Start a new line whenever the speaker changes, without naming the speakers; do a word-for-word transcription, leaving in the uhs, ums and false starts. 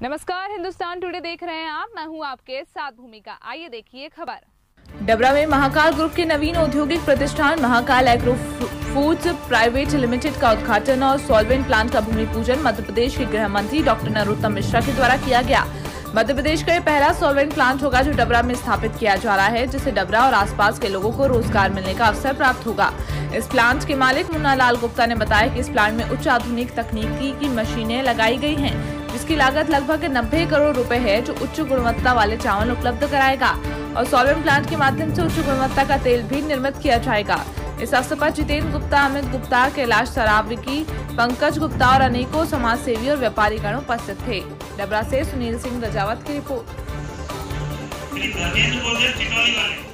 नमस्कार, हिंदुस्तान टुडे देख रहे हैं आप। मैं हूं आपके साथ भूमिका। आइए देखिए खबर।
डबरा में महाकाल ग्रुप के नवीन औद्योगिक प्रतिष्ठान Mahakal agro foods private limited का उद्घाटन और सॉल्वेंट प्लांट का भूमि पूजन मध्य प्रदेश के गृह मंत्री डॉक्टर नरोत्तम मिश्रा के द्वारा किया गया। मध्य प्रदेश का यह पहला सॉल्वेंट प्लांट होगा जो डबरा में स्थापित किया जा रहा है, जिससे डबरा और आसपास के लोगों को रोजगार मिलने का अवसर प्राप्त होगा। इस प्लांट के मालिक मुन्ना लाल गुप्ता ने बताया कि इस प्लांट में उच्च आधुनिक तकनीकी की मशीनें लगाई गई हैं, जिसकी लागत लगभग नब्बे करोड़ रुपए है, जो उच्च गुणवत्ता वाले चावल उपलब्ध कराएगा और सॉल्वेंट प्लांट के माध्यम से उच्च गुणवत्ता का तेल भी निर्मित किया जाएगा। इस अवसर पर जितेंद्र गुप्ता, अमित गुप्ता, कैलाश सरावगी, पंकज गुप्ता और अनेकों समाज सेवी और व्यापारी गण उपस्थित थे। डबरा से सुनील सिंह रजावत की रिपोर्ट।